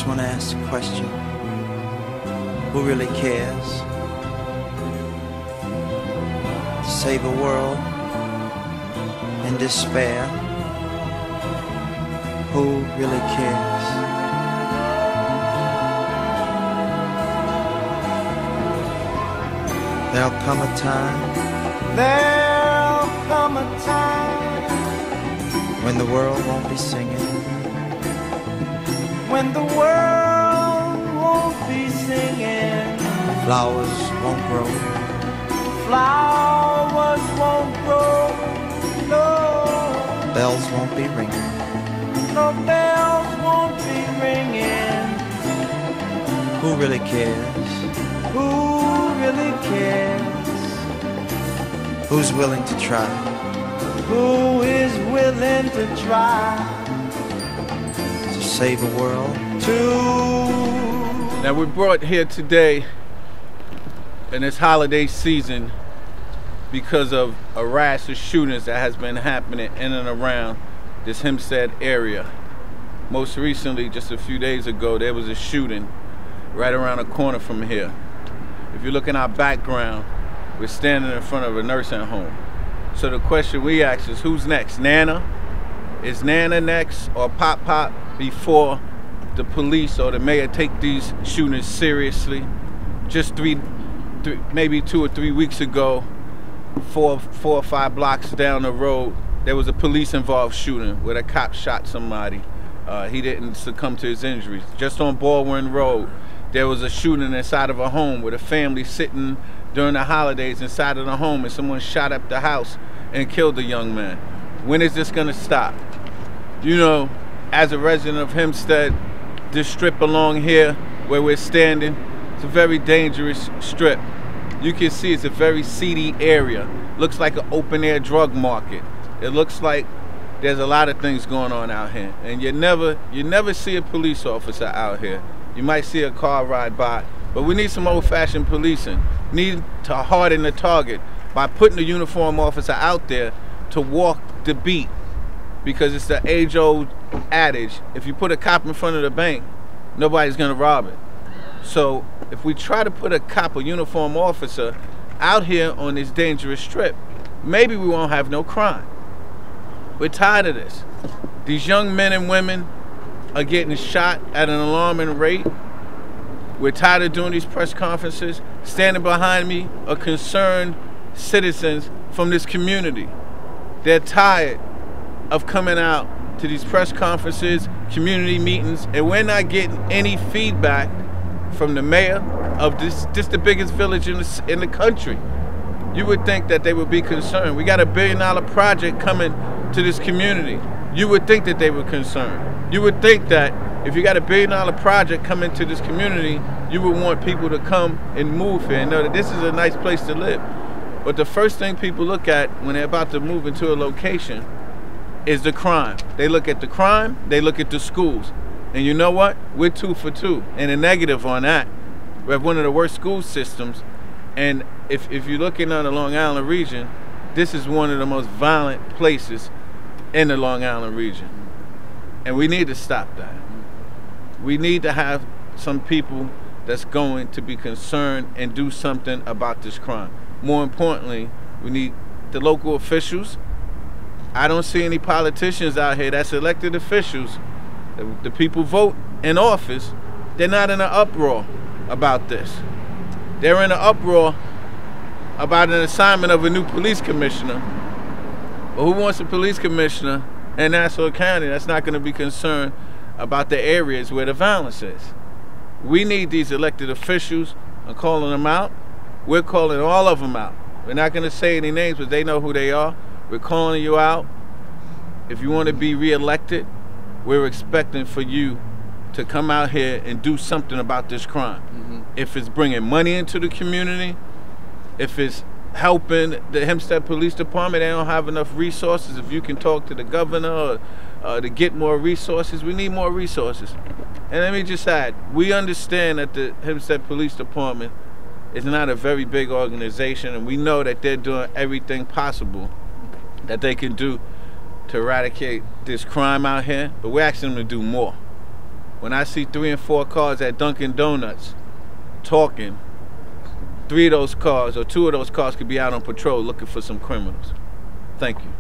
just want to ask the question, who really cares to save a world in despair? Who really cares? There'll come a time when the world won't be singing, when the world won't be singing, flowers won't grow, flowers won't grow, no, bells won't be ringing, no bells won't be ringing. who really cares? Who really cares? Who's willing to try? Who is willing to try to save a world? Now we're brought here today in this holiday season because of a rash of shootings that has been happening in and around this Hempstead area. Most recently, just a few days ago, there was a shooting right around the corner from here. If you look in our background, we're standing in front of a nursing home. So the question we ask is, who's next? Nana? Is Nana next, or Pop Pop, before the police or the mayor take these shootings seriously? Just maybe 2 or 3 weeks ago, four or five blocks down the road, there was a police-involved shooting where a cop shot somebody. He didn't succumb to his injuries. Just on Baldwin Road, there was a shooting inside of a home with a family sitting during the holidays inside of the home, and someone shot up the house and killed the young man. When is this gonna stop? You know, as a resident of Hempstead, this strip along here where we're standing, it's a very dangerous strip. You can see it's a very seedy area. Looks like an open air drug market. It looks like there's a lot of things going on out here. And you never see a police officer out here. You might see a car ride by, but we need some old-fashioned policing. Need to harden the target by putting a uniform officer out there to walk the beat, because it's the age-old adage, if you put a cop in front of the bank, nobody's gonna rob it. So if we try to put a cop, a uniform officer, out here on this dangerous strip, maybe we won't have no crime. We're tired of this. These young men and women are getting shot at an alarming rate. We're tired of doing these press conferences. Standing behind me are concerned citizens from this community. They're tired of coming out to these press conferences, community meetings, and we're not getting any feedback from the mayor of this the biggest village in the country. You would think that they would be concerned. We got a $1 billion project coming to this community. You would think that they were concerned. You would think that if you got a $1 billion project coming to this community, you would want people to come and move here and know that this is a nice place to live. But the first thing people look at when they're about to move into a location is the crime. They look at the crime, they look at the schools. And you know what? We're 2 for 2 and a negative on that. We have one of the worst school systems. And if you're looking at the Long Island region, this is one of the most violent places in the Long Island region. And we need to stop that. We need to have some people that's going to be concerned and do something about this crime. More importantly, we need the local officials. I don't see any politicians out here that's elected officials. The people vote in office. They're not in an uproar about this. They're in an uproar about an assignment of a new police commissioner. But who wants a police commissioner in Nassau County that's not going to be concerned about the areas where the violence is? We need these elected officials. I'm calling them out. We're calling all of them out. We're not going to say any names, but they know who they are. We're calling you out. If you want to be reelected, we're expecting for you to come out here and do something about this crime. If it's bringing money into the community, if it's helping the Hempstead Police Department, they don't have enough resources. If you can talk to the governor to get more resources, we need more resources. And let me just add, we understand that the Hempstead Police Department is not a very big organization, and we know that they're doing everything possible that they can do to eradicate this crime out here, but we're asking them to do more. when I see 3 and 4 cars at Dunkin' Donuts talking, 3 of those cars or 2 of those cars could be out on patrol looking for some criminals. Thank you.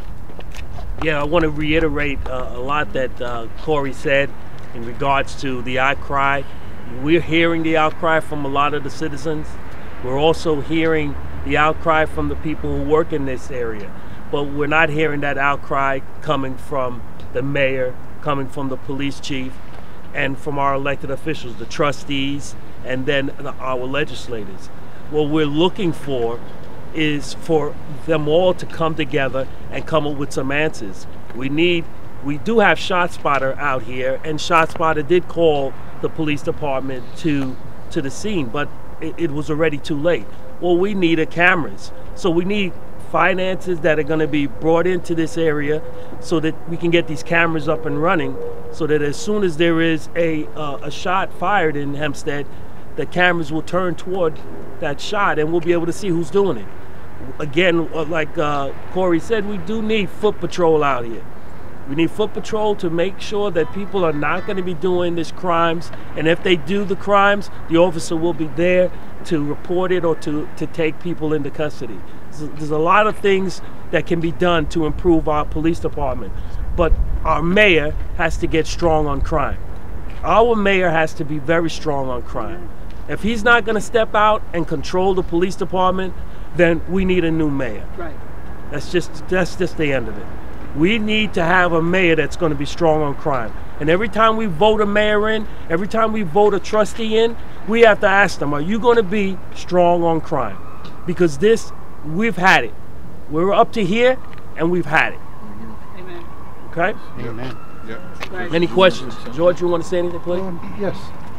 Yeah, I want to reiterate a lot that Corey said in regards to the outcry. We're hearing the outcry from a lot of the citizens. We're also hearing the outcry from the people who work in this area. But we're not hearing that outcry coming from the mayor, coming from the police chief, and from our elected officials, the trustees, and then our legislators. What we're looking for is for them all to come together and come up with some answers. We do have ShotSpotter out here, and ShotSpotter did call the police department to the scene, but it was already too late. Well, we need cameras. So we need finances that are going to be brought into this area so that we can get these cameras up and running, so that as soon as there is a shot fired in Hempstead, the cameras will turn toward that shot and we'll be able to see who's doing it. Again, like Corey said, we do need foot patrol out here. We need foot patrol to make sure that people are not going to be doing these crimes, and if they do the crimes, the officer will be there to report it or to take people into custody. There's a lot of things that can be done to improve our police department, but our mayor has to get strong on crime. Our mayor has to be very strong on crime. If he's not going to step out and control the police department, then we need a new mayor. Right. That's just the end of it. We need to have a mayor that's going to be strong on crime. And every time we vote a mayor in, every time we vote a trustee in, we have to ask them, are you going to be strong on crime? Because we've had it. We're up to here, and we've had it. Amen. Okay? Amen. Right. Any questions? George, you want to say anything, please? Yes.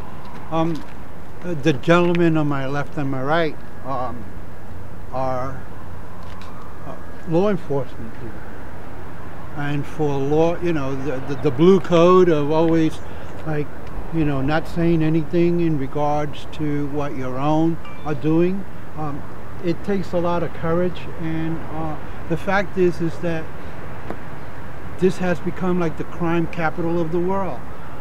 The gentlemen on my left and my right are law enforcement people. And for law, the blue code of always, like, not saying anything in regards to what your own are doing, it takes a lot of courage. And the fact is that this has become like the crime capital of the world.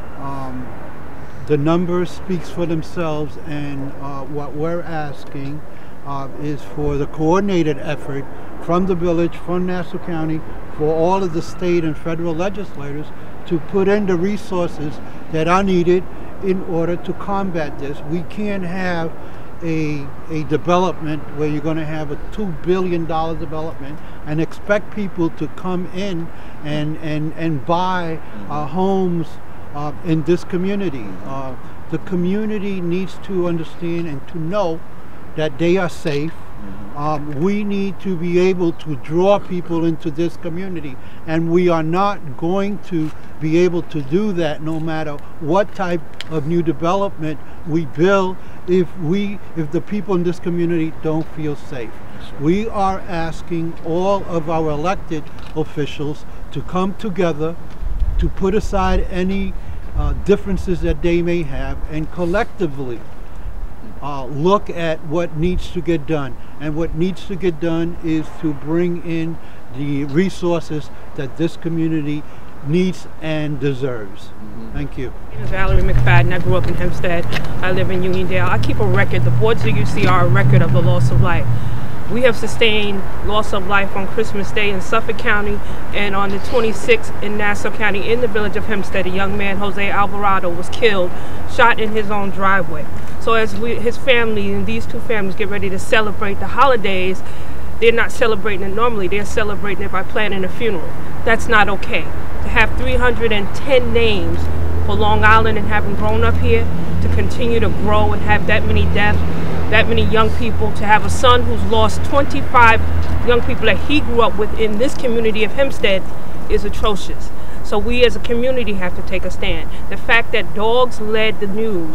The numbers speaks for themselves, and what we're asking is for the coordinated effort from the village, from Nassau County, for all of the state and federal legislators to put in the resources that are needed in order to combat this. We can't have a development where you're going to have a $2 billion development and expect people to come in and buy homes in this community. The community needs to understand and to know that they are safe. We need to be able to draw people into this community, and we are not going to be able to do that no matter what type of new development we build if the people in this community don't feel safe. We are asking all of our elected officials to come together, to put aside any differences that they may have, and collectively look at what needs to get done. And what needs to get done is to bring in the resources that this community needs and deserves. Thank you. My name is Valerie McFadden. I grew up in Hempstead. I live in Uniondale. I keep a record. The boards that you see are a record of the loss of life. We have sustained loss of life on Christmas Day in Suffolk County, and on the 26th in Nassau County, in the village of Hempstead, a young man, Jose Alvarado, was killed, shot in his own driveway. So as his family and these two families get ready to celebrate the holidays, they're not celebrating it normally, they're celebrating it by planning a funeral. That's not okay. To have 310 names for Long Island and having grown up here, to continue to grow and have that many deaths, that many young people, to have a son who's lost 25 young people that he grew up with in this community of Hempstead is atrocious. So we as a community have to take a stand. The fact that dogs led the news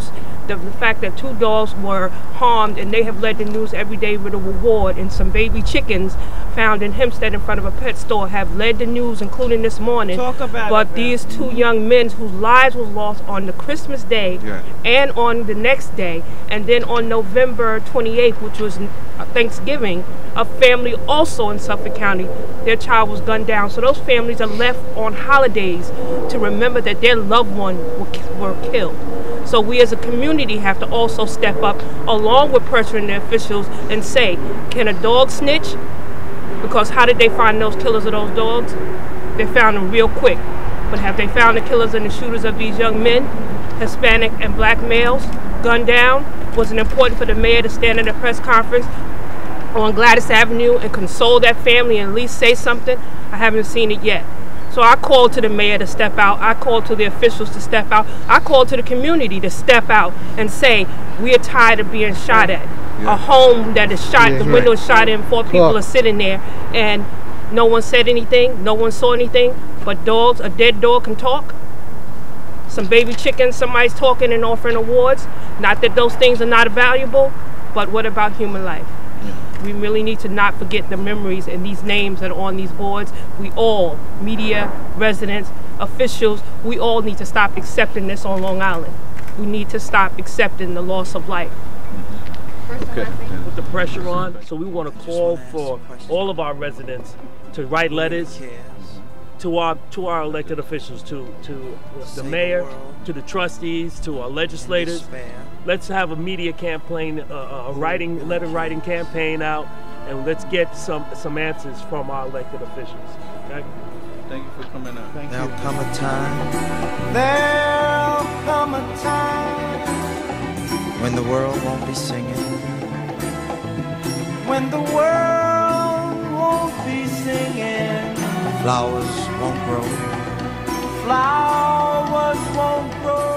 the fact that 2 dogs were harmed, and they have led the news every day with a reward, and some baby chickens found in Hempstead in front of a pet store have led the news, including this morning. Talk about but it, these 2 young men whose lives were lost on the Christmas day and on the next day, and then on November 28th, which was Thanksgiving, a family also in Suffolk County, their child was gunned down. So those families are left on holidays to remember that their loved one were killed. So we as a community have to also step up along with pressuring the officials and say, can a dog snitch? Because how did they find those killers of those dogs? They found them real quick. But have they found the killers and the shooters of these young men, Hispanic and black males, gunned down? Was it important for the mayor to stand in a press conference on Gladys Avenue and console that family and at least say something? I haven't seen it yet. So I called to the mayor to step out. I called to the officials to step out. I called to the community to step out and say, we are tired of being shot at. A home that is shot, the window is shot in, 4 people are sitting there, and no one said anything, no one saw anything, but dogs, a dead dog can talk. Some baby chickens, somebody's talking and offering awards. Not that those things are not valuable, but what about human life? We really need to not forget the memories and these names that are on these boards. We all, media, residents, officials, we all need to stop accepting this on Long Island. We need to stop accepting the loss of life. Okay. Put the pressure on. So we want to call for all of our residents to write letters to our elected officials, to the mayor, to the trustees, to our legislators. Let's have a media campaign, a letter writing campaign out, and let's get some answers from our elected officials. Okay? Thank you for coming out. There'll come a time There'll come a time when the world won't be singing, when the world won't be singing, flowers won't grow, flowers won't grow.